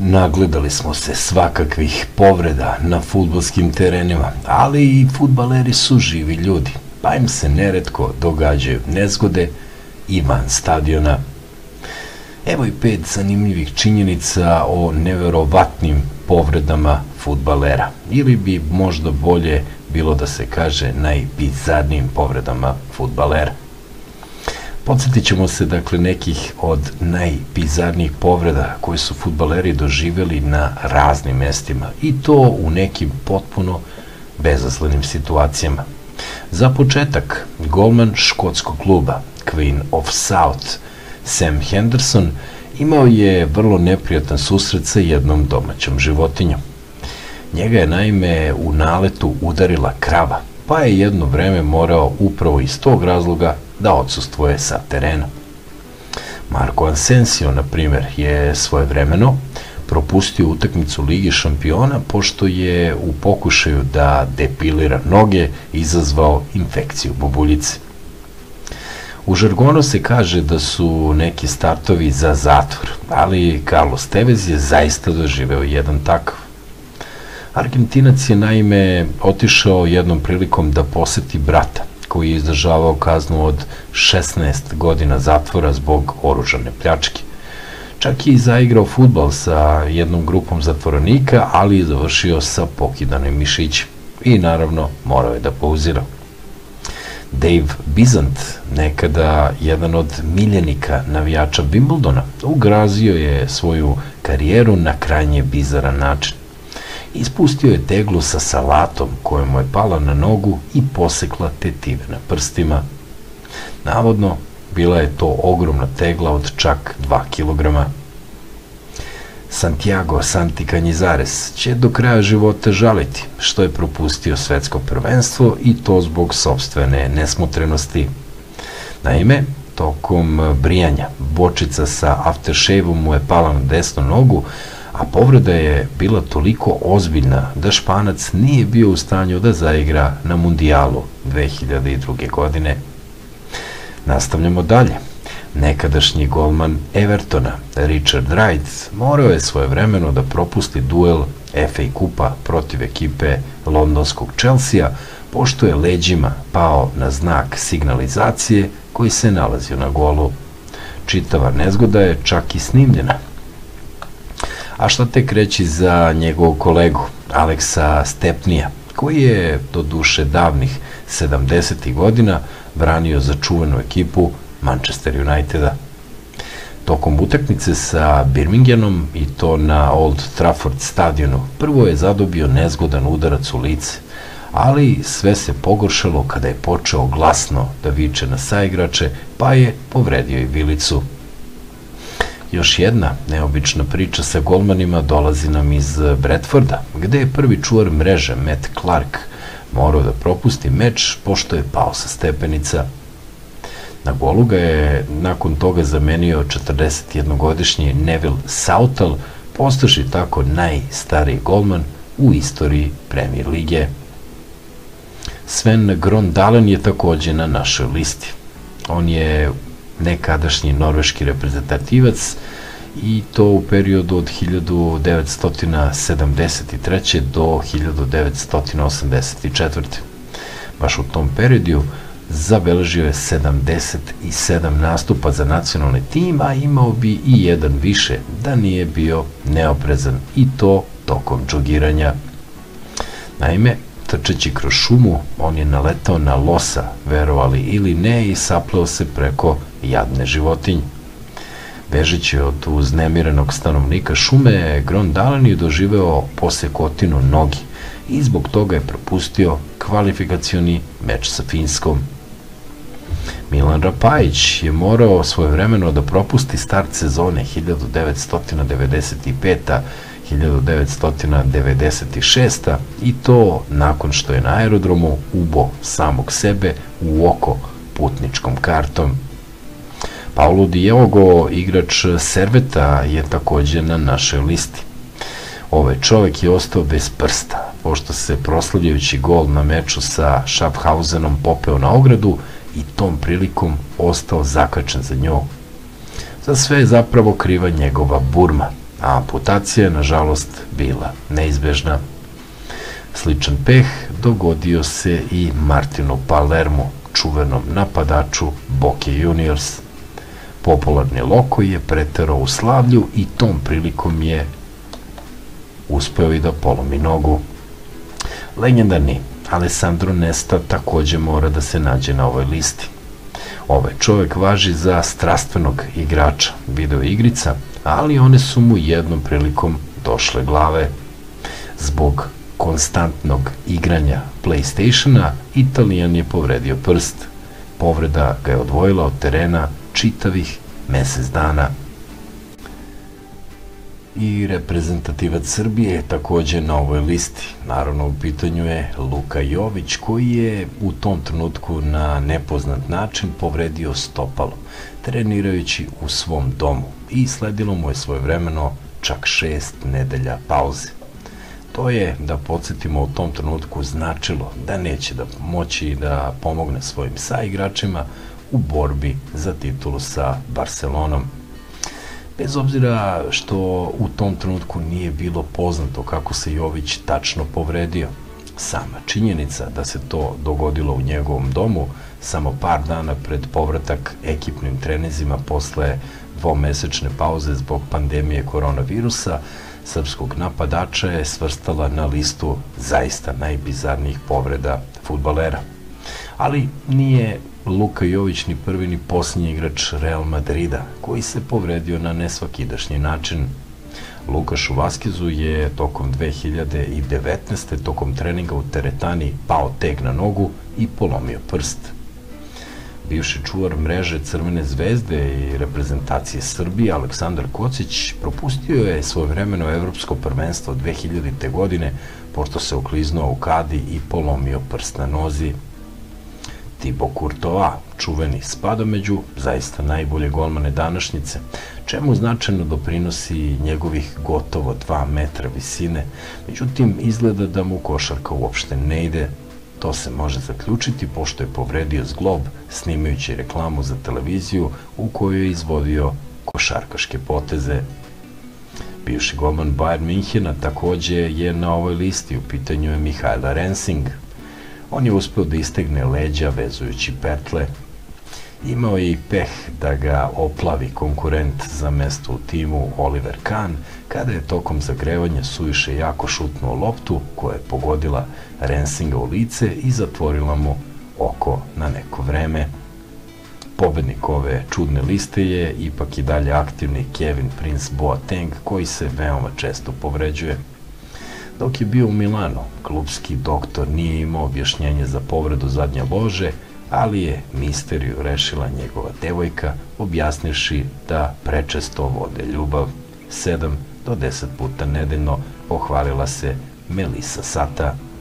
Nagledali smo se svakakvih povreda na fudbalskim terenima, ali i fudbaleri su živi ljudi, pa im se neretko događaju nezgode i van stadiona. Evo i 5 zanimljivih činjenica o neverovatnim povredama fudbalera, ili bi možda bolje bilo da se kaže najbizarnijim povredama fudbalera. Podsjetit ćemo se dakle nekih od najbizarnijih povreda koje su fudbaleri doživjeli na raznim mestima i to u nekim potpuno bezazlenim situacijama. Za početak, golman škotskog kluba Queen of South Sam Henderson imao je vrlo neprijatan susret sa jednom domaćom životinjom. Njega je naime u naletu udarila krava, pa je jedno vreme morao upravo iz tog razloga da odsustvuje sa terena. Marko Asensio, na primjer, je svojevremeno propustio utakmicu Ligi šampiona pošto je u pokušaju da depilira noge izazvao infekciju bubuljice. U žargonu se kaže da su neki startovi za zatvor, ali Carlos Tevez je zaista doživeo jedan takav. Argentinac je naime otišao jednom prilikom da poseti brata, koji je izdržavao kaznu od 16 godina zatvora zbog oružane pljačke. Čak je i zaigrao fudbal sa jednom grupom zatvorenika, ali je završio sa pokidanim mišićem i naravno morao je da pauzira. Dave Bizant, nekada jedan od miljenika navijača Wimbledona, ugrazio je svoju karijeru na krajnje bizaran način. Ispustio je teglu sa salatom koja mu je pala na nogu i posekla tetive na prstima. Navodno, bila je to ogromna tegla od čak 2 kilograma. Santiago Santi Cannizares će do kraja života žaliti što je propustio svetsko prvenstvo i to zbog sopstvene nesmotrenosti. Naime, tokom brijanja bočica sa aftershave-om mu je pala na desnu nogu, a povreda je bila toliko ozbiljna da Španac nije bio u stanju da zaigra na mundijalu 2002. godine. Nastavljamo dalje. Nekadašnji golman Evertona, Richard Wright, morao je svojevremeno da propusti duel FA kupa protiv ekipe londonskog Chelsea, pošto je leđima pao na znak signalizacije koji se nalazio na golu. Čitava nezgoda je čak i snimljena. A šta tek reći za njegovog kolegu, Aleksa Stepnija, koji je do duše davnih 70. godina branio za čuvenu ekipu Manchester Uniteda. Tokom utakmice sa Birminghamom i to na Old Trafford stadionu prvo je zadobio nezgodan udarac u lice, ali sve se pogoršalo kada je počeo glasno da viče na saigrače, pa je povredio i vilicu. Još jedna neobična priča sa golmanima dolazi nam iz Bradforda, gde je prvi čuvar mreže Matt Clark morao da propusti meč pošto je pao sa stepenica. Na golu ga je nakon toga zamenio 41-godišnji Neville Southall, postaši tako najstariji golman u istoriji Premier lige. Sven Grøndalen je takođe na našoj listi. On je nekadašnji norveški reprezentativac i to u periodu od 1973. do 1984. Baš u tom periodu zabeležio je 77 nastupa za nacionalni tim, a imao bi i jedan više da nije bio neoprezan i to tokom džogiranja. Naime, trčeći kroz šumu, on je naletao na losa, verovali ili ne, i sapleo se preko jadne životinje. Bežeći od uznemirenog stanovnika šume, Grøndalen je doživeo posekotinu nogi i zbog toga je propustio kvalifikacioni meč sa Finskom. Milan Rapajić je morao svojevremeno da propusti start sezone 1995-1996 i to nakon što je na aerodromu ubo samog sebe u oko putničkom kartom. Paulo Diogo, igrač Serveta, je takođe na našoj listi. Ovaj čovek je ostao bez prsta, pošto se proslavljajući gol na meču sa Schaffhausenom popeo na ogradu i tom prilikom ostao zakačen za nju. Za sve je zapravo kriva njegova burma, a amputacija je, nažalost, bila neizbežna. Sličan peh dogodio se i Martinu Palermu, čuvenom napadaču Boca Juniors. Popularni loko je preterao u slavlju i tom prilikom je uspeo i da polomi nogu. Legendarni Alessandro Nesta takođe mora da se nađe na ovoj listi. Ovaj čovek važi za strastvenog igrača video igrica, ali one su mu jednom prilikom došle glave. Zbog konstantnog igranja PlayStationa, Italijan je povredio prst. Povreda ga je odvojila od terena čitavih mesec dana. I reprezentativac Srbije je takođe na ovoj listi. Naravno, u pitanju je Luka Jović, koji je u tom trenutku na nepoznat način povredio stopalo, trenirajući u svom domu, i sledilo mu je svojevremeno čak 6 nedelja pauze. To je, da podsjetimo, u tom trenutku značilo da neće da moći da pomogne svojim saigračima u borbi za titulu sa Barcelonom. Bez obzira što u tom trenutku nije bilo poznato kako se Jović tačno povredio, sama činjenica da se to dogodilo u njegovom domu samo par dana pred povratak ekipnim treninzima posle dvomesečne pauze zbog pandemije koronavirusa, srpskog napadača je svrstala na listu zaista najbizarnijih povreda fudbalera. Ali nije Luka Jović ni prvi ni posljednji igrač Real Madrida koji se povredio na nesvakidašnji način. Lukašu Vaskezu je tokom 2019. tokom treninga u teretani pao teg na nogu i polomio prst. Bivši čuvar mreže Crvene zvezde i reprezentacije Srbije Aleksandar Kocić propustio je svojevremeno evropsko prvenstvo 2000. godine pošto se okliznuo u kadi i polomio prst na nozi. Thibaut Courtois, čuveni, spada među zaista najbolje golmane današnjice, čemu značajno doprinosi njegovih gotovo 2 metra visine. Međutim, izgleda da mu košarka uopšte ne ide. To se može zaključiti pošto je povredio zglob snimajući reklamu za televiziju u kojoj je izvodio košarkaške poteze. Bivši golman Bayern Minhena takođe je na ovoj listi, u pitanju je Mihajlo Rensing. On je uspeo da istegne leđa vezujući petle. Imao je i peh da ga oplavi konkurent za mesto u timu Oliver Kahn, kada je tokom zagrevanja suviše jako šutnuo loptu koja je pogodila Rensinga u lice i zatvorila mu oko na neko vreme. Pobednik ove čudne liste je ipak i dalje aktivni Kevin Prince Boateng, koji se veoma često povređuje. Dok je bio u Milanu, klubski doktor nije imao objašnjenje za povredu zadnje lože, ali je misteriju rešila njegova devojka, objasnivši da prečesto vode ljubav. 7 do 10 puta nedeljno, pohvalila se Melissa Sata.